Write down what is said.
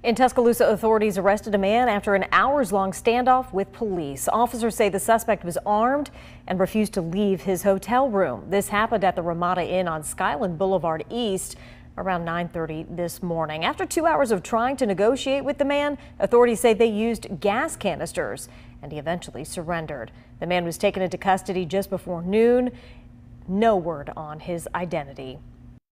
In Tuscaloosa, authorities arrested a man after an hours-long standoff with police. Officers say the suspect was armed and refused to leave his hotel room. This happened at the Ramada Inn on Skyland Boulevard East around 9:30 this morning. After 2 hours of trying to negotiate with the man, authorities say they used gas canisters, and he eventually surrendered. The man was taken into custody just before noon. No word on his identity.